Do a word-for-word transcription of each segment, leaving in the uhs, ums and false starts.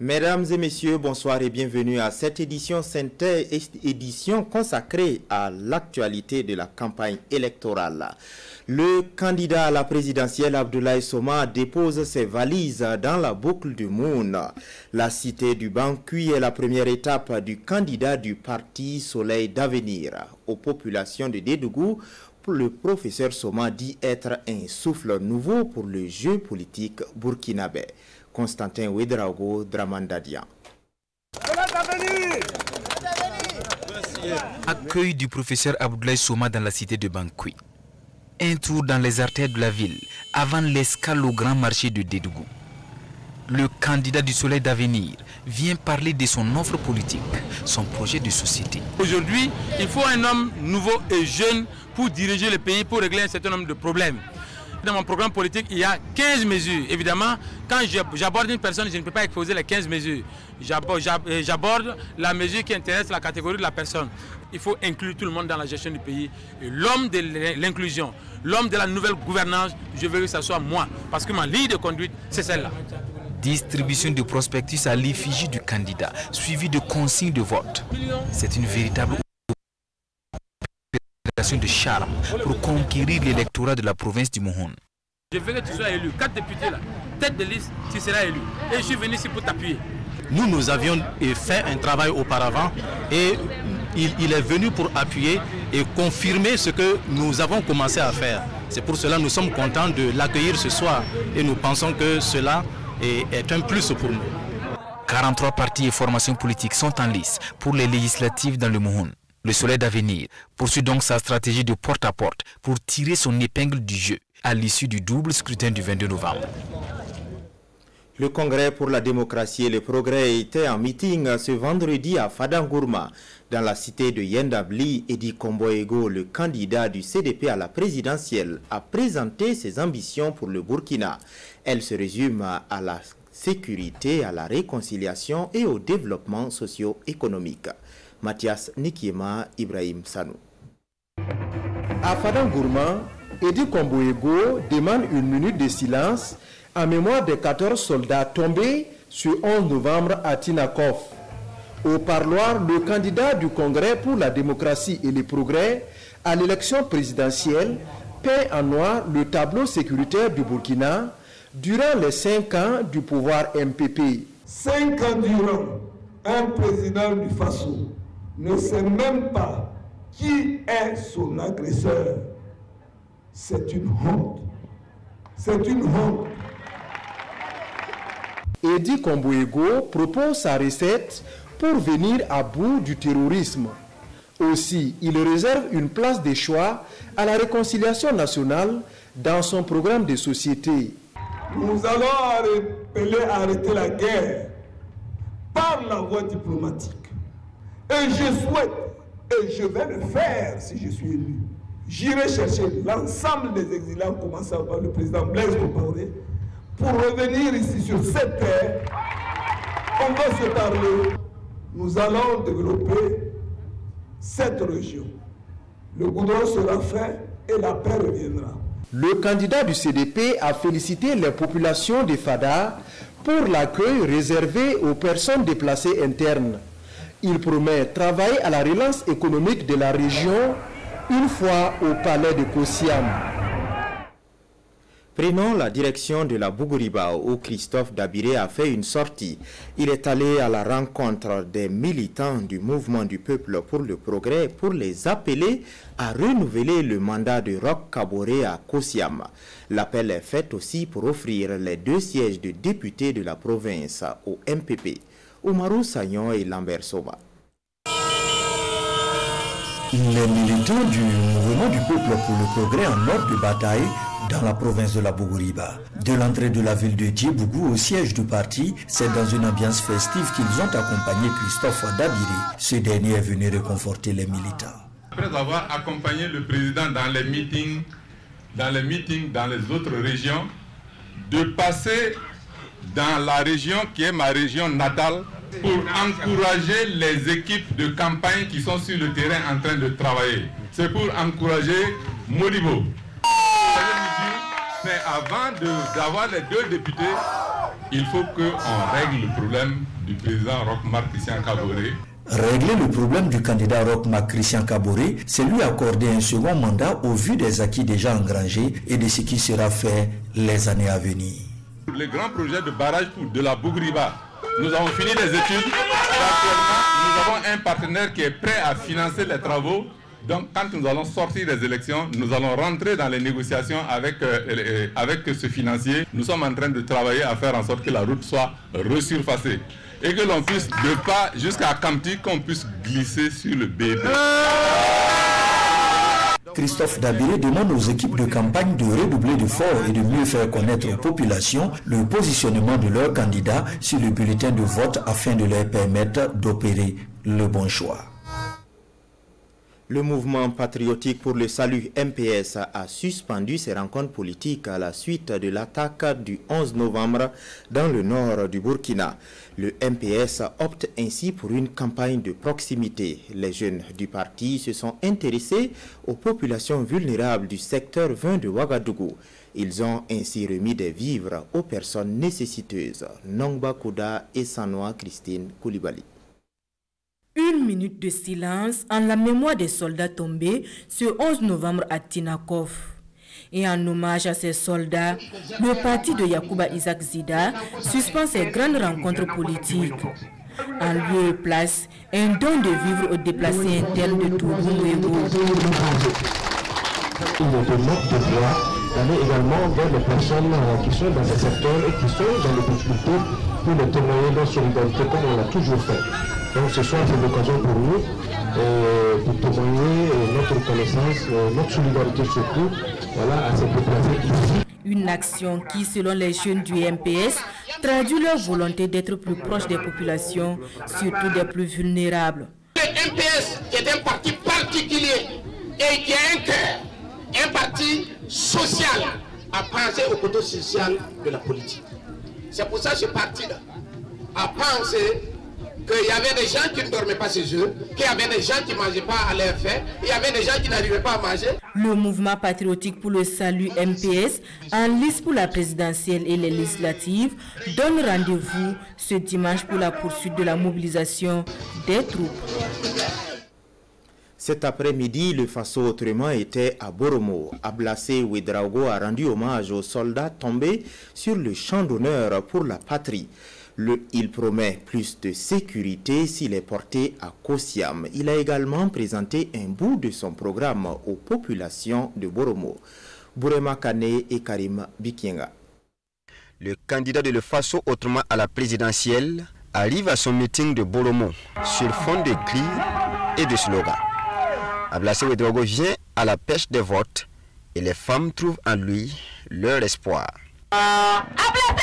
Mesdames et messieurs, bonsoir et bienvenue à cette édition synthèse, édition consacrée à l'actualité de la campagne électorale. Le candidat à la présidentielle Abdoulaye Soma dépose ses valises dans la boucle du Moune. La cité du Bankui est la première étape du candidat du parti Soleil d'Avenir. Aux populations de Dédougou, le professeur Soma dit être un souffle nouveau pour le jeu politique burkinabé. Constantin Ouedraogo, Dramandadian. Accueil du professeur Abdoulaye Soma dans la cité de Bankui. Un tour dans les artères de la ville avant l'escale au grand marché de Dédougou. Le candidat du Soleil d'Avenir vient parler de son offre politique, son projet de société. Aujourd'hui, il faut un homme nouveau et jeune pour diriger le pays, pour régler un certain nombre de problèmes. Dans mon programme politique, il y a quinze mesures. Évidemment, quand j'aborde une personne, je ne peux pas exposer les quinze mesures. J'aborde la mesure qui intéresse la catégorie de la personne. Il faut inclure tout le monde dans la gestion du pays. L'homme de l'inclusion, l'homme de la nouvelle gouvernance, je veux que ce soit moi. Parce que ma ligne de conduite, c'est celle-là. Distribution de prospectus à l'effigie du candidat, suivi de consignes de vote. C'est une véritable opération de charme pour conquérir l'électorat de la province du Mohon. Je veux que tu sois élu. Quatre députés là, tête de liste, tu seras élu. Et je suis venu ici pour t'appuyer. Nous, nous avions fait un travail auparavant et il, il est venu pour appuyer et confirmer ce que nous avons commencé à faire. C'est pour cela que nous sommes contents de l'accueillir ce soir et nous pensons que cela est, est un plus pour nous. quarante-trois partis et formations politiques sont en lice pour les législatives dans le Mohon. Le Soleil d'Avenir poursuit donc sa stratégie de porte-à-porte pour tirer son épingle du jeu à l'issue du double scrutin du vingt-deux novembre. Le Congrès pour la démocratie et le progrès était en meeting ce vendredi à Fadangourma. Dans la cité de Yendabli, Edi Komboego, le candidat du C D P à la présidentielle, a présenté ses ambitions pour le Burkina. Elles se résument à la sécurité, à la réconciliation et au développement socio-économique. Mathias Nikiema, Ibrahim Sanou. À Fadangourma, Edi Komboego demande une minute de silence en mémoire des quatorze soldats tombés ce onze novembre à Tinakov. Au parloir, le candidat du Congrès pour la démocratie et le progrès à l'élection présidentielle peint en noir le tableau sécuritaire du Burkina durant les cinq ans du pouvoir M P P. Cinq ans durant, un président du Faso ne sait même pas qui est son agresseur. C'est une honte. C'est une honte. Edi Komboego propose sa recette pour venir à bout du terrorisme. Aussi, il réserve une place de choix à la réconciliation nationale dans son programme de société. Nous allons appeler à arrêter la guerre par la voie diplomatique. Et je souhaite, et je vais le faire si je suis élu, j'irai chercher l'ensemble des exilés, en commençant par le président Blaise Compaoré, pour revenir ici sur cette terre. On va se parler. Nous allons développer cette région. Le goudron sera fait et la paix reviendra. Le candidat du C D P a félicité les populations de Fada pour l'accueil réservé aux personnes déplacées internes. Il promet travailler à la relance économique de la région une fois au palais de Kosiam. Prenons la direction de la Bougouriba où Christophe Dabiré a fait une sortie. Il est allé à la rencontre des militants du mouvement du peuple pour le progrès pour les appeler à renouveler le mandat de Roch Kaboré à Kosiam. L'appel est fait aussi pour offrir les deux sièges de députés de la province au M P P, Oumarou Sagnon et Lambert Soma. Les militants du mouvement du peuple pour le progrès en ordre de bataille dans la province de la Bougouriba. De l'entrée de la ville de Djibougou au siège du parti, c'est dans une ambiance festive qu'ils ont accompagné Christophe Dabiré. Ce dernier est venu réconforter les militants. Après avoir accompagné le président dans les meetings, dans les meetings dans les autres régions, de passer dans la région qui est ma région natale pour encourager les équipes de campagne qui sont sur le terrain en train de travailler. C'est pour encourager Modibo. Mais avant d'avoir les deux députés, il faut qu'on règle le problème du président Roch-Marc Christian Kaboré. Régler le problème du candidat Roch-Marc Christian Kaboré, c'est lui accorder un second mandat au vu des acquis déjà engrangés et de ce qui sera fait les années à venir. Les grands projets de barrage de la Bougriba, nous avons fini les études. Actuellement, nous avons un partenaire qui est prêt à financer les travaux. Donc, quand nous allons sortir des élections, nous allons rentrer dans les négociations avec, euh, avec ce financier. Nous sommes en train de travailler à faire en sorte que la route soit resurfacée et que l'on puisse, de pas jusqu'à Kamti, qu'on puisse glisser sur le B B. Christophe Dabiré demande aux équipes de campagne de redoubler d'efforts et de mieux faire connaître aux populations le positionnement de leurs candidats sur le bulletin de vote afin de leur permettre d'opérer le bon choix. Le mouvement patriotique pour le salut M P S a suspendu ses rencontres politiques à la suite de l'attaque du onze novembre dans le nord du Burkina. Le M P S opte ainsi pour une campagne de proximité. Les jeunes du parti se sont intéressés aux populations vulnérables du secteur vingt de Ouagadougou. Ils ont ainsi remis des vivres aux personnes nécessiteuses. Nongba Kouda et Sanoa Christine Koulibaly. Une minute de silence en la mémoire des soldats tombés ce onze novembre à Tinakov. Et en hommage à ces soldats, le parti de Yacouba Isaac Zida suspend ses grandes rencontres politiques. En lieu et place, un don de vivre aux déplacés internes de Toubou-Wego. Il est de notre devoir d'aller également vers les personnes qui sont dans ces secteurs et qui sont dans les difficultés pour les témoigner leur solidarité comme on l'a toujours fait. Donc ce soir, c'est l'occasion pour nous euh, de témoigner euh, notre reconnaissance, euh, notre solidarité surtout, voilà, à ces déplacés ici. Une action qui, selon les jeunes du M P S, traduit leur volonté d'être plus proche des populations, surtout des plus vulnérables. Le M P S est un parti particulier et qui a un cœur, un parti social, à penser au côté social de la politique. C'est pour ça que ce parti-là a pensé qu'il y avait des gens qui ne dormaient pas chez eux, qu'il y avait des gens qui ne mangeaient pas à leur faim, il y avait des gens qui n'arrivaient pas à manger. Le mouvement patriotique pour le salut M P S, en lice pour la présidentielle et les législatives, donne rendez-vous ce dimanche pour la poursuite de la mobilisation des troupes. Cet après-midi, le Faso autrement était à Boromo. Ablassé Ouedraogo a rendu hommage aux soldats tombés sur le champ d'honneur pour la patrie. Le, il promet plus de sécurité s'il est porté à Kosiam. Il a également présenté un bout de son programme aux populations de Boromo. Bourema Kane et Karim Bikienga. Le candidat de le Faso autrement à la présidentielle arrive à son meeting de Boromo sur fond de cris et de slogans. Ablassé Ouedraogo vient à la pêche des votes et les femmes trouvent en lui leur espoir. Ablassé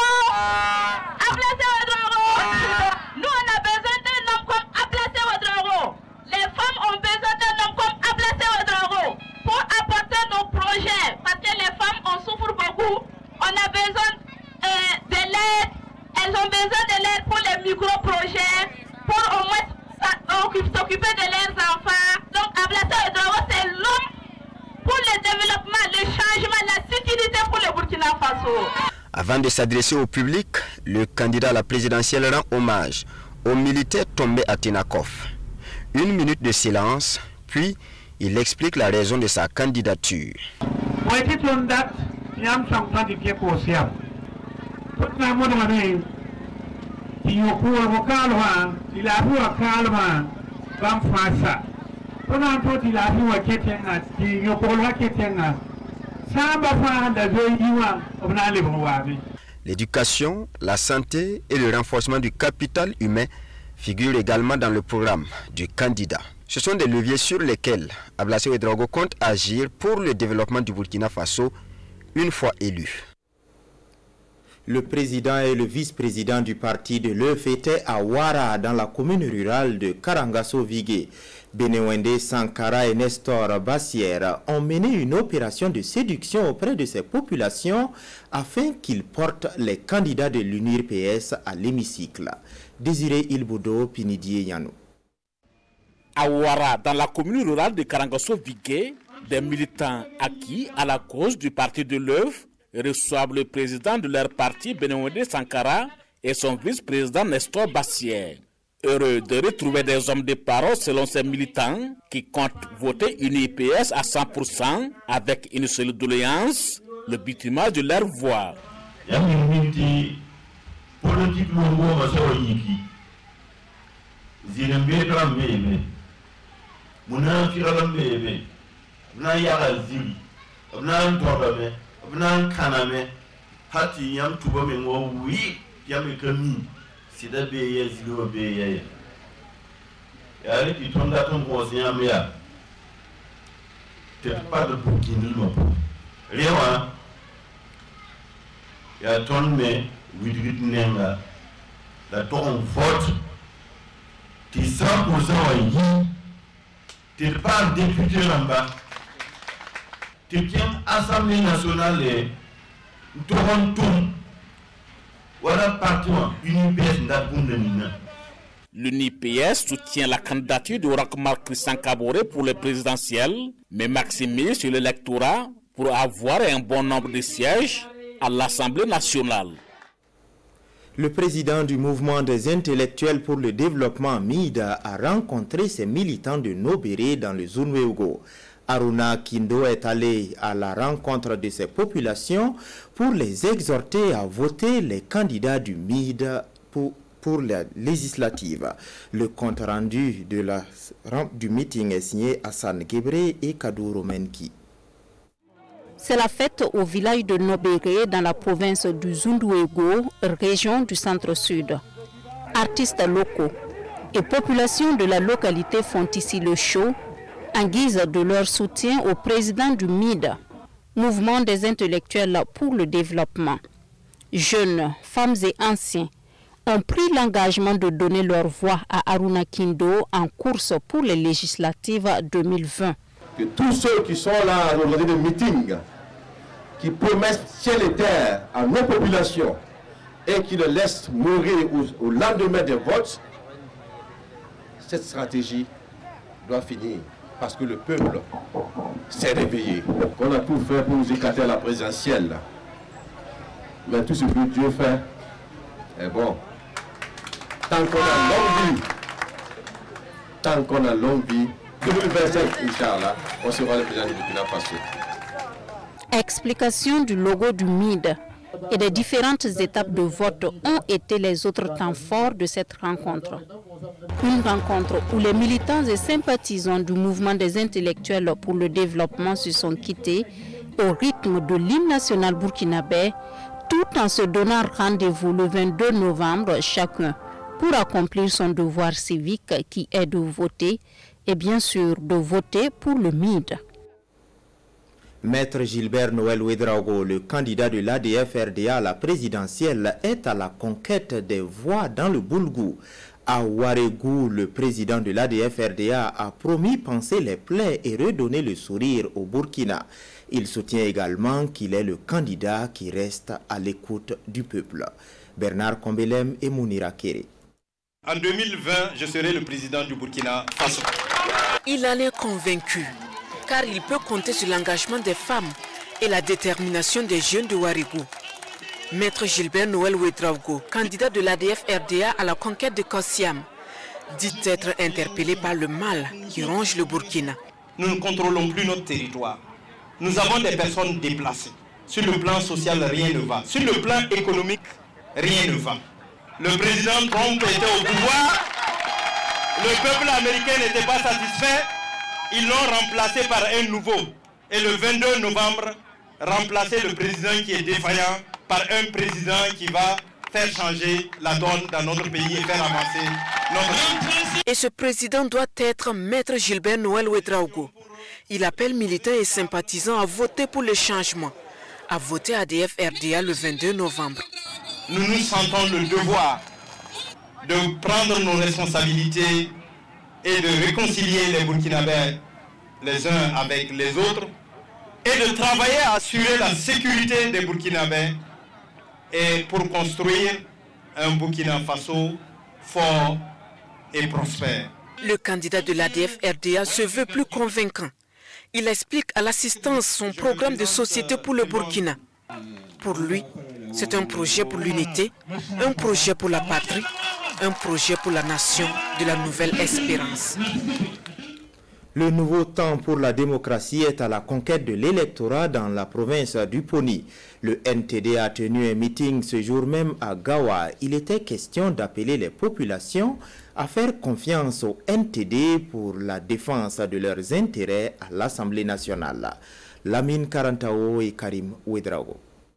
Nous, on a besoin d'un homme comme Ablassé Ouedraogo. Les femmes ont besoin d'un homme comme Ablassé Ouedraogo pour apporter nos projets. Parce que les femmes, on souffre beaucoup. On a besoin euh, de l'aide. Elles ont besoin de l'aide pour les micro-projets, pour au moins s'occuper de leurs enfants. Donc, Ablassé Ouedraogo, c'est l'homme pour le développement, le changement, la sécurité pour le Burkina Faso. Avant de s'adresser au public, le candidat à la présidentielle rend hommage aux militaires tombés à Tinakov. Une minute de silence, puis il explique la raison de sa candidature. L'éducation, la santé et le renforcement du capital humain figurent également dans le programme du candidat. Ce sont des leviers sur lesquels Ablassé Ouedraogo compte agir pour le développement du Burkina Faso une fois élu. Le président et le vice-président du parti de l'E F étaient à Ouara, dans la commune rurale de Karangasso-Vigué. Benewende Sankara et Nestor Bassière ont mené une opération de séduction auprès de ces populations afin qu'ils portent les candidats de l'U N I R P S à l'hémicycle. Désiré Ilboudo, Pinidie Yanou. À Ouara, dans la commune rurale de Karangasso-Vigué, des militants acquis à la cause du parti de l'E F reçoivent le président de leur parti, Benemoudi Sankara, et son vice-président Nestor Bassier. Heureux de retrouver des hommes de parole selon ces militants qui comptent voter une I P S à cent pour cent avec une seule doléance, le bitumage de leur voix. Sida be ye zilo be ye ya ri ki tonda ton ko sinya mea te pas de Burkina no rewa ya ton me widrit nenga la ton vote ti cent pour cent yi te pas député lamba te tiens assemblée nationale et Toronto. L'U N P S soutient la candidature de Roch-Marc Christian Kaboré pour le présidentiel, mais maximise sur l'électorat pour avoir un bon nombre de sièges à l'Assemblée nationale. Le président du mouvement des intellectuels pour le développement M I D A rencontré ses militants de Nobéré dans le Zunweugo. Aruna Kindo est allé à la rencontre de ces populations pour les exhorter à voter les candidats du M I D A pour, pour la législative. Le compte rendu de la, du meeting est signé Hassan Gebre et Kadouro Menki. C'est la fête au village de Nobéré dans la province du Zunweugo, région du centre-sud. Artistes locaux et populations de la localité font ici le show en guise de leur soutien au président du M I D A, Mouvement des intellectuels pour le développement. Jeunes, femmes et anciens ont pris l'engagement de donner leur voix à Aruna Kindo en course pour les législatives deux mille vingt. Que tous ceux qui sont là à l'organisation de meetings, qui promettent ciel et terre à nos populations et qui les laissent mourir au, au lendemain des votes, cette stratégie doit finir. Parce que le peuple s'est réveillé. On a tout fait pour nous écarter à la présidentielle. Mais tout ce que Dieu fait est bon. Tant qu'on a longue vie, tant qu'on a longue vie, deux mille vingt-cinq, Inch'Allah, on sera le président du Burkina Faso. Explication du logo du M I D A et des différentes étapes de vote ont été les autres temps forts de cette rencontre. Une rencontre où les militants et sympathisants du mouvement des intellectuels pour le développement se sont quittés au rythme de l'hymne national burkinabé, tout en se donnant rendez-vous le vingt-deux novembre chacun pour accomplir son devoir civique qui est de voter et bien sûr de voter pour le M I D A. Maître Gilbert Noël Ouedraogo, le candidat de l'A D F R D A à la présidentielle, est à la conquête des voix dans le Boulgou. À Ouarégou, le président de l'A D F R D A a promis panser les plaies et redonner le sourire au Burkina. Il soutient également qu'il est le candidat qui reste à l'écoute du peuple. Bernard Kombelem et Mounira Kéré. En deux mille vingt, je serai le président du Burkina Faso. Il en est convaincu, car il peut compter sur l'engagement des femmes et la détermination des jeunes de Ouarégou. Maître Gilbert Noël Ouedraogo, candidat de l'A D F R D A à la conquête de Kossiam, dit être interpellé par le mal qui ronge le Burkina. Nous ne contrôlons plus notre territoire. Nous avons des personnes déplacées. Sur le plan social, rien ne va. Sur le plan économique, rien ne va. Le président Trump était au pouvoir. Le peuple américain n'était pas satisfait. Ils l'ont remplacé par un nouveau. Et le vingt-deux novembre, remplacer le président qui est défaillant par un président qui va faire changer la donne dans notre pays et faire avancer notre pays. Et ce président doit être Maître Gilbert Noël Ouedraogo. Il appelle militants et sympathisants à voter pour le changement, à voter A D F R D A le vingt-deux novembre. Nous nous sentons le devoir de prendre nos responsabilités et de réconcilier les Burkinabés les uns avec les autres et de travailler à assurer la sécurité des Burkinabés et pour construire un Burkina Faso fort et prospère. Le candidat de l'A D F R D A se veut plus convaincant. Il explique à l'assistance son programme de société pour le Burkina. Pour lui, c'est un projet pour l'unité, un projet pour la patrie, un projet pour la nation de la nouvelle espérance. Le nouveau temps pour la démocratie est à la conquête de l'électorat dans la province du Poni. Le N T D a tenu un meeting ce jour même à Gawa. Il était question d'appeler les populations à faire confiance au N T D pour la défense de leurs intérêts à l'Assemblée nationale. Lamine Karantao et Karim Ouedraogo.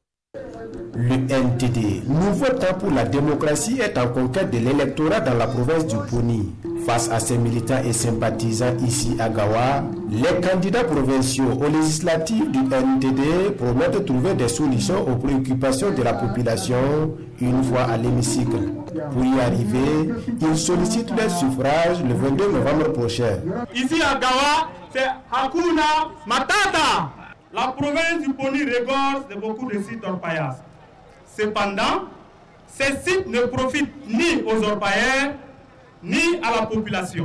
Le N T D, nouveau temps pour la démocratie, est en conquête de l'électorat dans la province du Poni. Face à ses militants et sympathisants ici à Gawa, les candidats provinciaux aux législatives du N T D promettent de trouver des solutions aux préoccupations de la population une fois à l'hémicycle. Pour y arriver, ils sollicitent leur suffrage le vingt-deux novembre prochain. Ici à Gawa, c'est Hakuna Matata. La province du Poni regorge de beaucoup de sites orpaillasses. Cependant, ces sites ne profitent ni aux orpailleurs, ni à la population.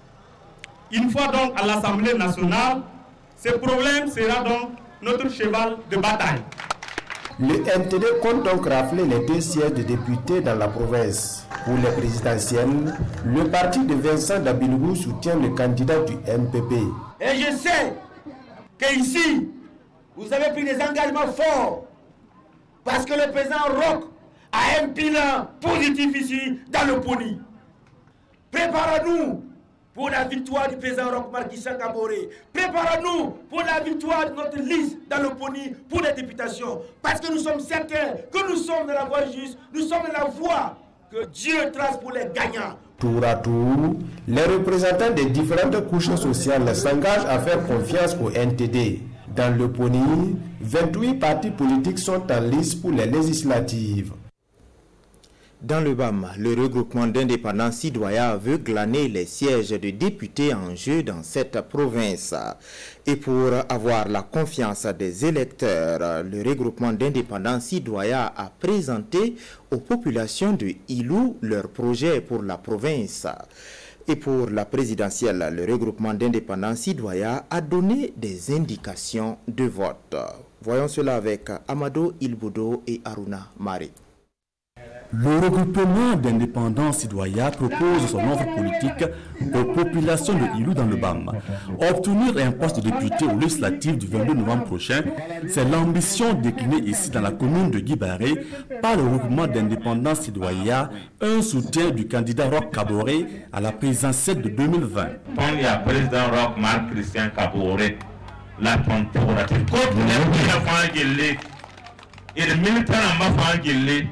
Une fois donc à l'Assemblée nationale, ce problème sera donc notre cheval de bataille. Le N T D compte donc rafler les deux sièges de députés dans la province. Pour les présidentielles, le parti de Vincent Dabilgou soutient le candidat du M P P. Et je sais qu'ici, vous avez pris des engagements forts parce que le président Roch a un bilan positif ici dans le Poni. Préparons-nous pour la victoire du président Roch Marc Christian Kaboré. Préparons-nous pour la victoire de notre liste dans le Poni pour les députations. Parce que nous sommes certains que nous sommes de la voie juste, nous sommes de la voie que Dieu trace pour les gagnants. Tour à tour, les représentants des différentes couches sociales s'engagent à faire confiance au N T D. Dans le Poni, vingt-huit partis politiques sont en lice pour les législatives. Dans le B A M, le regroupement d'indépendants citoyens veut glaner les sièges de députés en jeu dans cette province. Et pour avoir la confiance des électeurs, le regroupement d'indépendants citoyens a présenté aux populations de Ilou leur projet pour la province. Et pour la présidentielle, le regroupement d'indépendants citoyens a donné des indications de vote. Voyons cela avec Amado Ilboudo et Aruna Mari. Le regroupement d'indépendants citoyens propose son offre politique aux populations de Ilou dans le B A M. Obtenir un poste de député au législatif du vingt-deux novembre prochain, c'est l'ambition déclinée ici dans la commune de Guibaré par le regroupement d'indépendants citoyens, un soutien du candidat Roch Kaboré à la présidentielle de deux mille vingt. Il y a président Roch Marc Christian Kaboré, la contemporative. Contre les enfants qui l'est, et les militaires en bas qui l'est,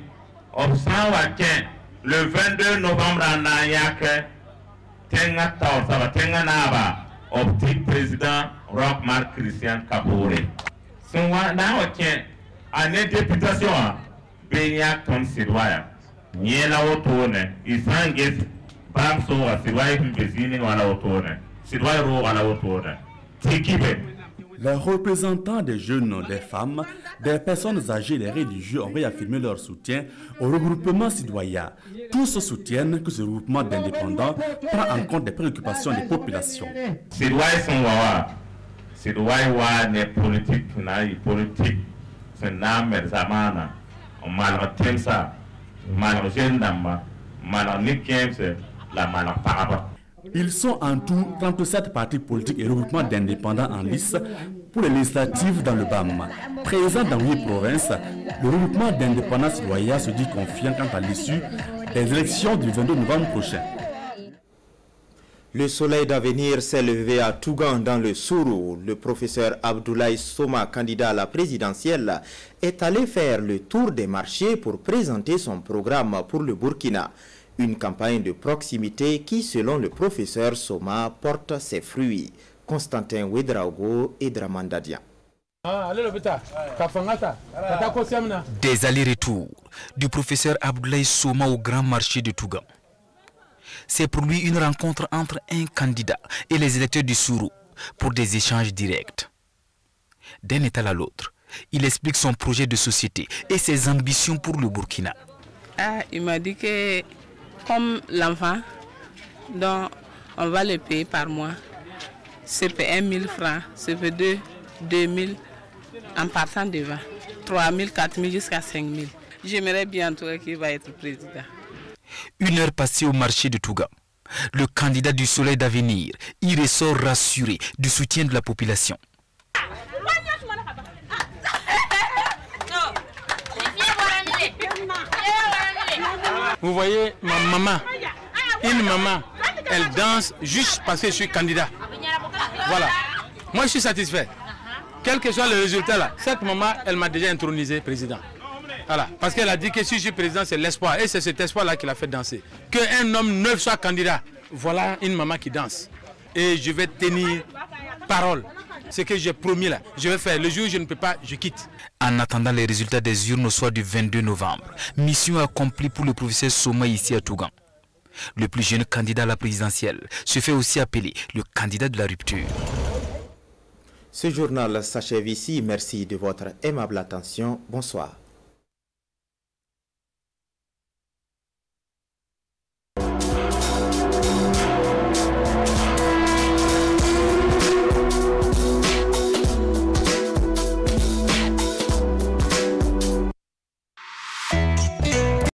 le vingt-deux novembre en Nayak, Tenga Tao, ça va Tenga Naba, optique président Roch Marc Christian Kaboré. Si on a une députation, Benyak Tom Sidwaya, Niela Otone, Isangis, Bamso, Sidwaya Pizini ou à la Otone, Sidwaya Ro à la Otone, Tikibe. Les représentants des jeunes, des femmes, des personnes âgées et des religieux ont réaffirmé leur soutien au regroupement citoyen. Tous soutiennent que ce regroupement d'indépendants prend en compte les préoccupations des populations. Citoyens sont wawa. Citoyens ne politique, n'est politique. C'est n'am zamana. On mal ça, mal gendama, mal niquemse, la mal paraba. Ils sont en tout trente-sept partis politiques et regroupements d'indépendants en lice pour les législatives dans le B A M. Présent dans huit provinces, le regroupement d'indépendants citoyens se dit confiant quant à l'issue des élections du vingt-deux novembre prochain. Le soleil d'avenir s'est levé à Tougan dans le Sourou. Le professeur Abdoulaye Soma, candidat à la présidentielle, est allé faire le tour des marchés pour présenter son programme pour le Burkina. Une campagne de proximité qui, selon le professeur Soma, porte ses fruits. Constantin Ouedraogo et Dramandadian. Des allers-retours du professeur Abdoulaye Soma au grand marché de Tougan. C'est pour lui une rencontre entre un candidat et les électeurs du Sourou pour des échanges directs. D'un état à l'autre, il explique son projet de société et ses ambitions pour le Burkina. Ah, il m'a dit que comme l'enfant, donc on va le payer par mois. C'est un mille francs, c'est deux mille en partant devant. trois mille, quatre mille jusqu'à cinq mille. J'aimerais bien en tout cas qu'il va être président. Une heure passée au marché de Touga. Le candidat du Soleil d'avenir y ressort rassuré du soutien de la population. Vous voyez, ma maman, une maman, elle danse juste parce que je suis candidat. Voilà. Moi, je suis satisfait. Quel que soit le résultat là, cette maman, elle m'a déjà intronisé président. Voilà. Parce qu'elle a dit que si je suis président, c'est l'espoir. Et c'est cet espoir-là qui l'a fait danser. Qu'un homme neuf soit candidat. Voilà une maman qui danse. Et je vais tenir parole. Ce que j'ai promis là, je vais faire. Le jour où je ne peux pas, je quitte. En attendant les résultats des urnes au soir du vingt-deux novembre, mission accomplie pour le professeur Soma ici à Tougan. Le plus jeune candidat à la présidentielle se fait aussi appeler le candidat de la rupture. Ce journal s'achève ici. Merci de votre aimable attention. Bonsoir.